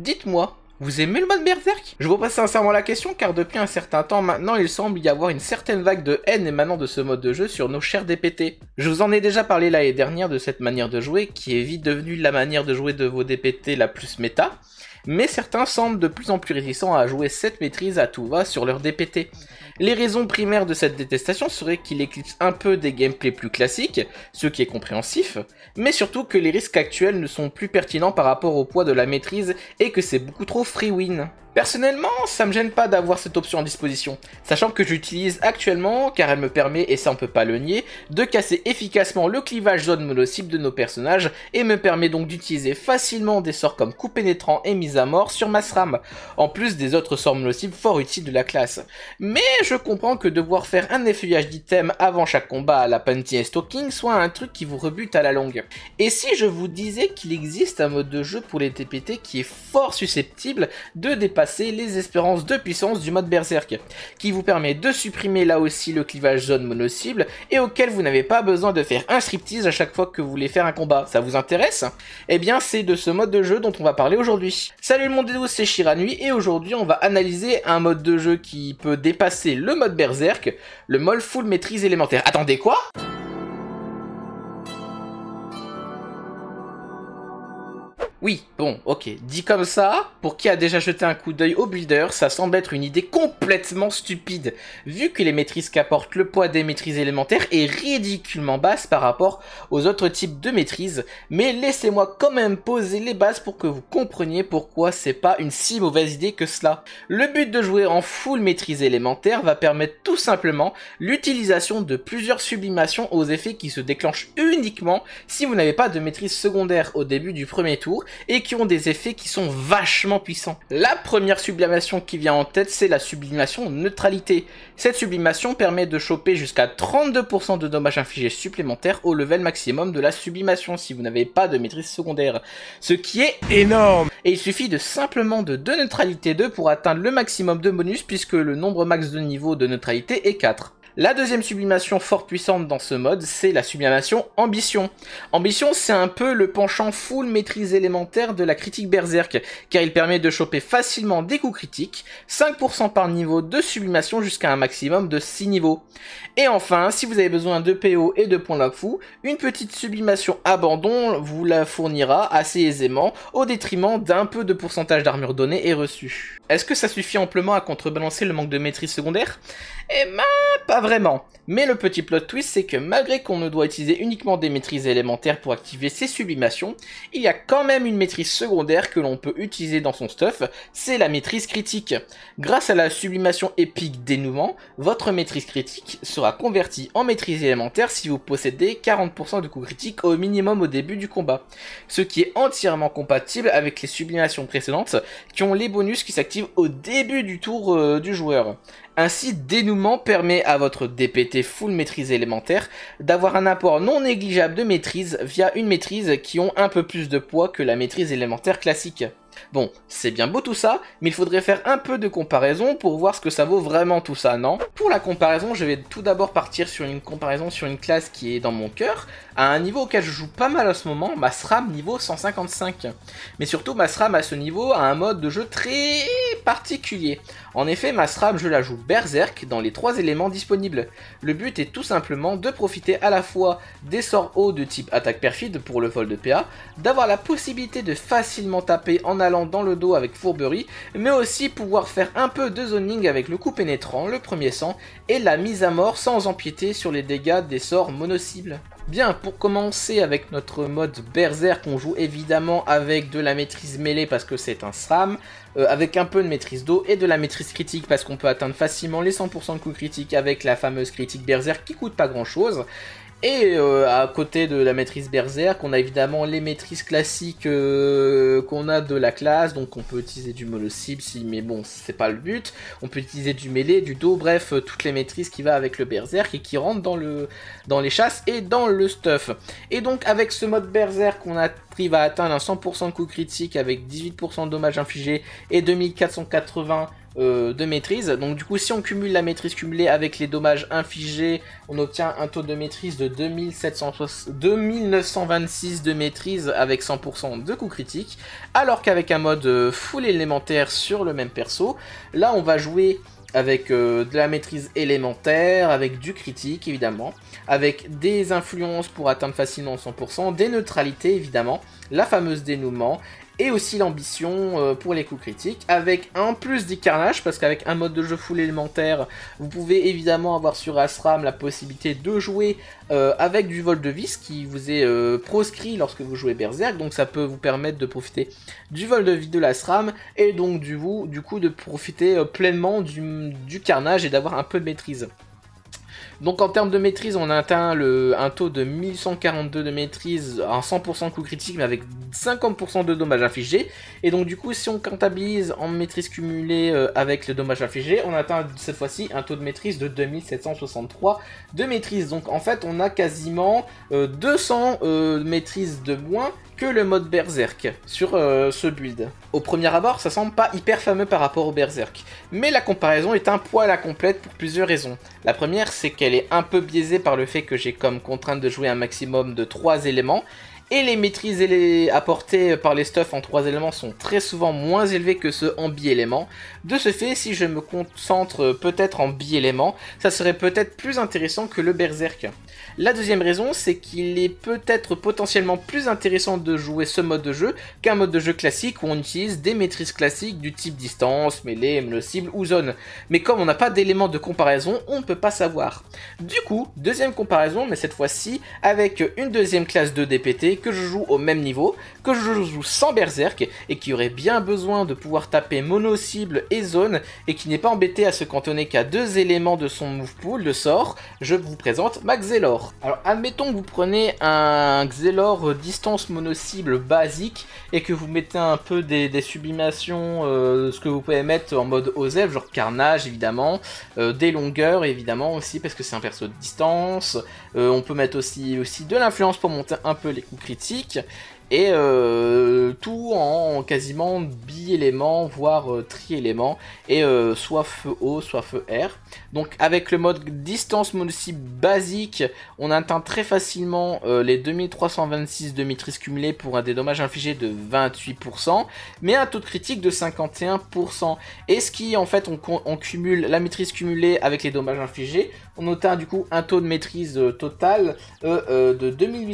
Dites-moi, vous aimez le mode Berserk? Je vous pose sincèrement la question car depuis un certain temps maintenant, il semble y avoir une certaine vague de haine émanant de ce mode de jeu sur nos chers DPT. Je vous en ai déjà parlé l'année dernière de cette manière de jouer qui est vite devenue la manière de jouer de vos DPT la plus méta, mais certains semblent de plus en plus réticents à jouer cette maîtrise à tout va sur leur DPT. Les raisons primaires de cette détestation seraient qu'il éclipse un peu des gameplays plus classiques, ce qui est compréhensif, mais surtout que les risques actuels ne sont plus pertinents par rapport au poids de la maîtrise et que c'est beaucoup trop free win. Personnellement, ça me gêne pas d'avoir cette option à disposition, sachant que j'utilise actuellement, car elle me permet, et ça on peut pas le nier, de casser efficacement le clivage zone mono-cible de nos personnages, et me permet donc d'utiliser facilement des sorts comme coup pénétrant et mise à mort sur ma SRAM, en plus des autres sorts mono-cibles fort utiles de la classe. Mais je comprends que devoir faire un effeuillage d'items avant chaque combat à la Panty et Stalking soit un truc qui vous rebute à la longue. Et si je vous disais qu'il existe un mode de jeu pour les TPT qui est fort susceptible de dépasser les espérances de puissance du mode Berserk, qui vous permet de supprimer là aussi le clivage zone mono-cible et auquel vous n'avez pas besoin de faire un striptease à chaque fois que vous voulez faire un combat. Ça vous intéresse? Eh bien c'est de ce mode de jeu dont on va parler aujourd'hui. Salut le monde des douces, c'est Shiranui et aujourd'hui on va analyser un mode de jeu qui peut dépasser le mode Berserk, le mode full maîtrise élémentaire. Attendez quoi? Oui, bon, ok, dit comme ça, pour qui a déjà jeté un coup d'œil au builder, ça semble être une idée complètement stupide, vu que les maîtrises qu'apporte le poids des maîtrises élémentaires est ridiculement basse par rapport aux autres types de maîtrises, mais laissez-moi quand même poser les bases pour que vous compreniez pourquoi c'est pas une si mauvaise idée que cela. Le but de jouer en full maîtrise élémentaire va permettre tout simplement l'utilisation de plusieurs sublimations aux effets qui se déclenchent uniquement si vous n'avez pas de maîtrise secondaire au début du premier tour, et qui ont des effets qui sont vachement puissants. La première sublimation qui vient en tête, c'est la sublimation neutralité. Cette sublimation permet de choper jusqu'à 32% de dommages infligés supplémentaires au level maximum de la sublimation si vous n'avez pas de maîtrise secondaire. Ce qui est énorme! Et il suffit de simplement de 2 neutralité 2 pour atteindre le maximum de bonus puisque le nombre max de niveau de neutralité est 4. La deuxième sublimation fort puissante dans ce mode, c'est la sublimation ambition. Ambition, c'est un peu le penchant full maîtrise élémentaire de la critique berserk, car il permet de choper facilement des coups critiques, 5% par niveau de sublimation jusqu'à un maximum de 6 niveaux. Et enfin, si vous avez besoin de PO et de points Lafu, une petite sublimation abandon vous la fournira assez aisément, au détriment d'un peu de pourcentage d'armure donnée et reçue. Est-ce que ça suffit amplement à contrebalancer le manque de maîtrise secondaire? Eh ben, pas vraiment. Mais le petit plot twist, c'est que malgré qu'on ne doit utiliser uniquement des maîtrises élémentaires pour activer ces sublimations, il y a quand même une maîtrise secondaire que l'on peut utiliser dans son stuff, c'est la maîtrise critique. Grâce à la sublimation épique dénouement, votre maîtrise critique sera convertie en maîtrise élémentaire si vous possédez 40% de coups critiques au minimum au début du combat. Ce qui est entièrement compatible avec les sublimations précédentes qui ont les bonus qui s'activent au début du tour du joueur. Ainsi, dénouement permet à votre DPT full maîtrise élémentaire d'avoir un apport non négligeable de maîtrise via une maîtrise qui ont un peu plus de poids que la maîtrise élémentaire classique. Bon, c'est bien beau tout ça, mais il faudrait faire un peu de comparaison pour voir ce que ça vaut vraiment tout ça, non? Pour la comparaison, je vais tout d'abord partir sur une comparaison sur une classe qui est dans mon cœur, à un niveau auquel je joue pas mal à ce moment, ma SRAM niveau 155. Mais surtout, ma SRAM à ce niveau a un mode de jeu très particulier. En effet, ma SRAM, je la joue Berserk dans les 3 éléments disponibles. Le but est tout simplement de profiter à la fois des sorts hauts de type attaque perfide pour le vol de PA, d'avoir la possibilité de facilement taper en allant dans le dos avec fourberie, mais aussi pouvoir faire un peu de zoning avec le coup pénétrant, le premier sang, et la mise à mort sans empiéter sur les dégâts des sorts mono-cibles. Bien, pour commencer avec notre mode Berserk, on joue évidemment avec de la maîtrise mêlée parce que c'est un SRAM, avec un peu de maîtrise d'eau et de la maîtrise critique parce qu'on peut atteindre facilement les 100% de coups critiques avec la fameuse critique Berserk qui coûte pas grand chose. Et à côté de la maîtrise Berserk, on a évidemment les maîtrises classiques qu'on a de la classe, donc on peut utiliser du mono-cible, mais bon, c'est pas le but. On peut utiliser du mêlée, du dos, bref, toutes les maîtrises qui va avec le Berserk et qui rentrent dans les chasses et dans le stuff. Et donc avec ce mode Berserk, on arrive à atteindre un 100% de coups critiques avec 18% de dommages infligés et 2480 de maîtrise. Donc du coup, si on cumule la maîtrise cumulée avec les dommages infligés, on obtient un taux de maîtrise de 2926 de maîtrise avec 100% de coups critiques. Alors qu'avec un mode full élémentaire sur le même perso, là on va jouer avec de la maîtrise élémentaire, avec du critique évidemment, avec des influences pour atteindre facilement 100%, des neutralités évidemment, la fameuse dénouement, et aussi l'ambition pour les coups critiques, avec un plus des carnages, parce qu'avec un mode de jeu full élémentaire, vous pouvez évidemment avoir sur Asram la possibilité de jouer avec du vol de vie, ce qui vous est proscrit lorsque vous jouez Berserk, donc ça peut vous permettre de profiter du vol de vie de l'Asram, et donc du coup de profiter pleinement du carnage et d'avoir un peu de maîtrise. Donc en termes de maîtrise, on a atteint un taux de 1142 de maîtrise en 100% coup critique, mais avec 50% de dommages infligés. Et donc du coup, si on comptabilise en maîtrise cumulée avec le dommage infligé, on atteint cette fois-ci un taux de maîtrise de 2763 de maîtrise. Donc en fait, on a quasiment 200 maîtrises de moins que le mode Berserk sur ce build. Au premier abord, ça semble pas hyper fameux par rapport au Berserk, mais la comparaison est un poil à complète pour plusieurs raisons. La première, c'est qu'elle est un peu biaisée par le fait que j'ai comme contrainte de jouer un maximum de 3 éléments, et les maîtrises apportées par les stuffs en 3 éléments sont très souvent moins élevées que ceux en bi-éléments. De ce fait, si je me concentre peut-être en bi-éléments, ça serait peut-être plus intéressant que le Berserk. La deuxième raison, c'est qu'il est peut-être potentiellement plus intéressant de jouer ce mode de jeu qu'un mode de jeu classique où on utilise des maîtrises classiques du type distance, mêlée, mono-cible ou zone. Mais comme on n'a pas d'éléments de comparaison, on ne peut pas savoir. Du coup, deuxième comparaison, mais cette fois-ci avec une deuxième classe de DPT que je joue au même niveau, que je joue sans Berserk et qui aurait bien besoin de pouvoir taper mono-cible et zone et qui n'est pas embêté à se cantonner qu'à 2 éléments de son move pool de sort, je vous présente ma Xelor. Alors admettons que vous prenez un Xelor distance mono-cible basique et que vous mettez un peu des sublimations, ce que vous pouvez mettre en mode OZEF, genre carnage évidemment, des longueurs évidemment aussi parce que c'est un perso de distance, on peut mettre aussi de l'influence pour monter un peu les coups critiques, et tout en quasiment bi-éléments, voire tri-éléments, et soit feu haut, soit feu air. Donc avec le mode distance mono-cible basique, on atteint très facilement les 2326 de maîtrise cumulée pour un dédommage infligé de 28%, mais un taux de critique de 51%. Et ce qui en fait, on cumule la maîtrise cumulée avec les dommages infligés, on atteint du coup un taux de maîtrise total de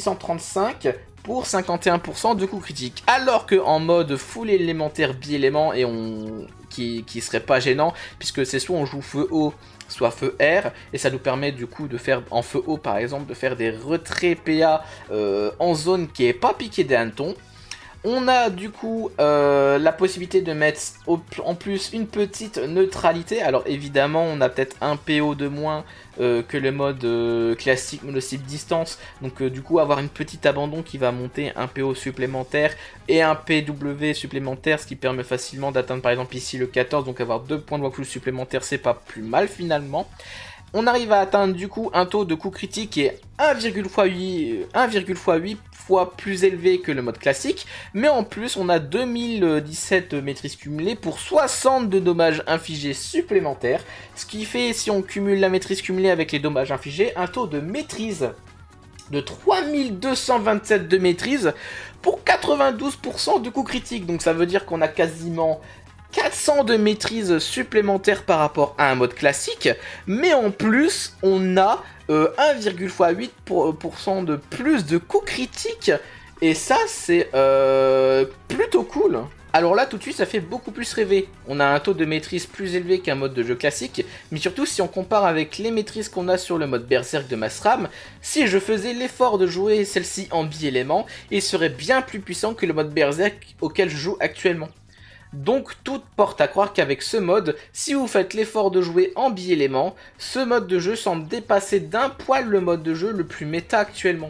2835 pour 51% de coups critiques. Alors que en mode full élémentaire bi-élément, et qui serait pas gênant, puisque c'est soit on joue feu haut, soit feu air, et ça nous permet du coup de faire, en feu haut par exemple, de faire des retraits PA en zone qui est pas piqué des hannetons. On a du coup la possibilité de mettre en plus une petite neutralité. Alors évidemment on a peut-être un PO de moins que le mode classique mono-cible distance. Donc du coup avoir une petite abandon qui va monter un PO supplémentaire et un PW supplémentaire, ce qui permet facilement d'atteindre par exemple ici le 14. Donc avoir 2 points de walkthrough supplémentaires, c'est pas plus mal finalement. On arrive à atteindre du coup un taux de coup critique qui est 1,8 fois plus élevé que le mode classique, mais en plus on a 2017 maîtrises cumulées pour 60 de dommages infligés supplémentaires, ce qui fait, si on cumule la maîtrise cumulée avec les dommages infligés, un taux de maîtrise de 3227 de maîtrise pour 92% de coup critique. Donc ça veut dire qu'on a quasiment 400 de maîtrise supplémentaire par rapport à un mode classique, mais en plus on a 1,8% de plus de coups critiques, et ça c'est plutôt cool. Alors là tout de suite ça fait beaucoup plus rêver, on a un taux de maîtrise plus élevé qu'un mode de jeu classique, mais surtout si on compare avec les maîtrises qu'on a sur le mode Berserk de Masram, si je faisais l'effort de jouer celle-ci en bi-élément, il serait bien plus puissant que le mode Berserk auquel je joue actuellement. Donc tout porte à croire qu'avec ce mode, si vous faites l'effort de jouer en bi-élément, ce mode de jeu semble dépasser d'un poil le mode de jeu le plus méta actuellement.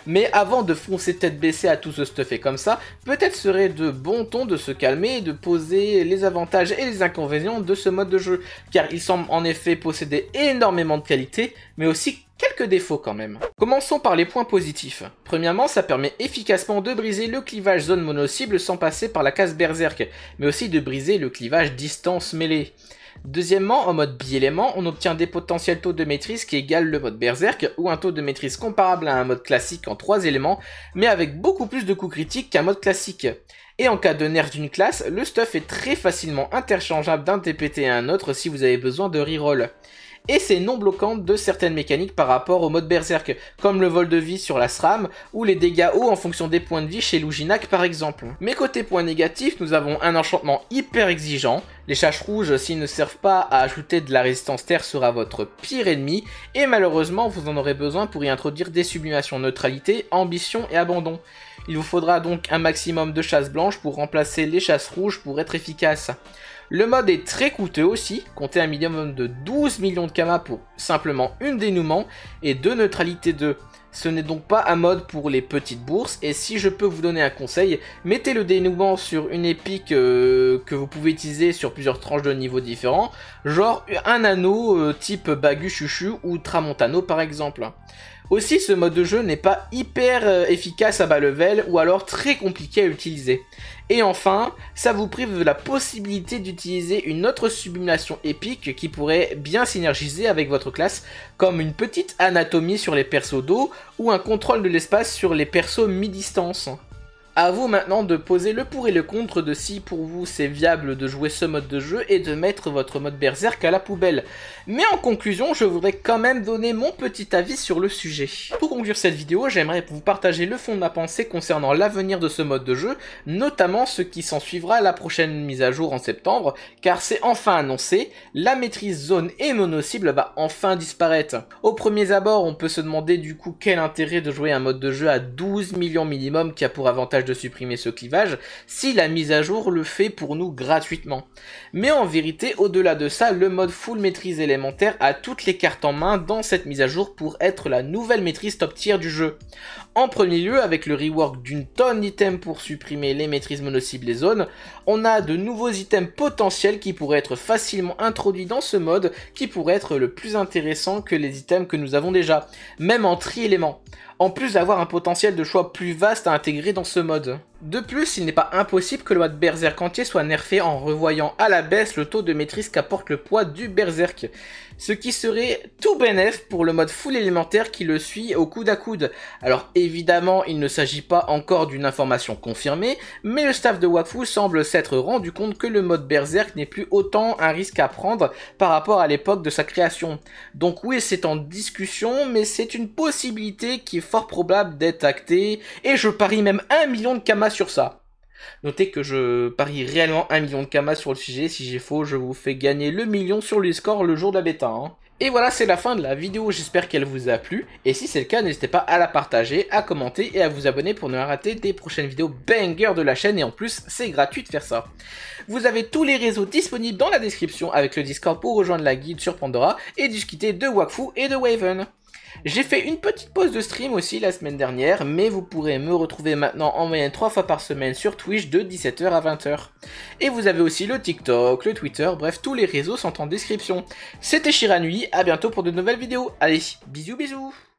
Mais avant de foncer tête baissée à tout se stuffer comme ça, peut-être serait de bon ton de se calmer et de poser les avantages et les inconvénients de ce mode de jeu, car il semble en effet posséder énormément de qualités, mais aussi quelques défauts quand même. Commençons par les points positifs. Premièrement, ça permet efficacement de briser le clivage zone mono-cible sans passer par la case berserk, mais aussi de briser le clivage distance mêlée. Deuxièmement, en mode bi-élément, on obtient des potentiels taux de maîtrise qui égalent le mode berserk, ou un taux de maîtrise comparable à un mode classique en 3 éléments, mais avec beaucoup plus de coups critiques qu'un mode classique. Et en cas de nerf d'une classe, le stuff est très facilement interchangeable d'un TPT à un autre si vous avez besoin de reroll. Et c'est non bloquant de certaines mécaniques par rapport au mode berserk, comme le vol de vie sur la SRAM, ou les dégâts hauts en fonction des points de vie chez Luginak par exemple. Mais côté points négatifs, nous avons un enchantement hyper exigeant, les châches rouges s'ils ne servent pas à ajouter de la résistance terre sera votre pire ennemi, et malheureusement vous en aurez besoin pour y introduire des sublimations neutralité, ambition et abandon. Il vous faudra donc un maximum de chasses blanches pour remplacer les chasses rouges pour être efficace. Le mode est très coûteux aussi, comptez un minimum de 12 millions de kamas pour simplement une dénouement et 2 neutralités 2. Ce n'est donc pas un mode pour les petites bourses, et si je peux vous donner un conseil, mettez le dénouement sur une épique que vous pouvez utiliser sur plusieurs tranches de niveaux différents, genre un anneau type Bagu Chuchu ou Tramontano par exemple. Aussi, ce mode de jeu n'est pas hyper efficace à bas level ou alors très compliqué à utiliser. Et enfin, ça vous prive de la possibilité d'utiliser une autre sublimation épique qui pourrait bien synergiser avec votre classe, comme une petite anatomie sur les persos d'eau ou un contrôle de l'espace sur les persos mi-distance. A vous maintenant de poser le pour et le contre de si pour vous c'est viable de jouer ce mode de jeu et de mettre votre mode berserk à la poubelle. Mais en conclusion, je voudrais quand même donner mon petit avis sur le sujet. Pour conclure cette vidéo, j'aimerais vous partager le fond de ma pensée concernant l'avenir de ce mode de jeu, notamment ce qui s'en suivra à la prochaine mise à jour en septembre, car c'est enfin annoncé, la maîtrise zone et mono-cible va enfin disparaître. Au premier abord, on peut se demander du coup quel intérêt de jouer un mode de jeu à 12 millions minimum qui a pour avantage de supprimer ce clivage si la mise à jour le fait pour nous gratuitement. Mais en vérité, au-delà de ça, le mode full maîtrise élémentaire a toutes les cartes en main dans cette mise à jour pour être la nouvelle maîtrise top tier du jeu. En premier lieu, avec le rework d'une tonne d'items pour supprimer les maîtrises mono-cibles et zones, on a de nouveaux items potentiels qui pourraient être facilement introduits dans ce mode, qui pourraient être le plus intéressant que les items que nous avons déjà, même en tri-éléments. En plus d'avoir un potentiel de choix plus vaste à intégrer dans ce mode. De plus, il n'est pas impossible que le mode berserk entier soit nerfé en revoyant à la baisse le taux de maîtrise qu'apporte le poids du berserk. Ce qui serait tout bénef pour le mode full élémentaire qui le suit au coude à coude. Alors évidemment, il ne s'agit pas encore d'une information confirmée, mais le staff de Wakfu semble s'être rendu compte que le mode berserk n'est plus autant un risque à prendre par rapport à l'époque de sa création. Donc oui, c'est en discussion, mais c'est une possibilité qui est fort probable d'être actée, et je parie même 1 million de kamas sur ça. Notez que je parie réellement 1 million de kamas sur le sujet, si j'ai faux, je vous fais gagner le million sur le score le jour de la bêta. Hein. Et voilà, c'est la fin de la vidéo, j'espère qu'elle vous a plu, et si c'est le cas, n'hésitez pas à la partager, à commenter et à vous abonner pour ne pas rater des prochaines vidéos banger de la chaîne, et en plus, c'est gratuit de faire ça. Vous avez tous les réseaux disponibles dans la description avec le Discord pour rejoindre la guilde sur Pandora et discuter de Wakfu et de Waven. J'ai fait une petite pause de stream aussi la semaine dernière, mais vous pourrez me retrouver maintenant en moyenne 3 fois par semaine sur Twitch de 17h à 20h. Et vous avez aussi le TikTok, le Twitter, bref tous les réseaux sont en description. C'était Shiranui, à bientôt pour de nouvelles vidéos. Allez, bisous bisous.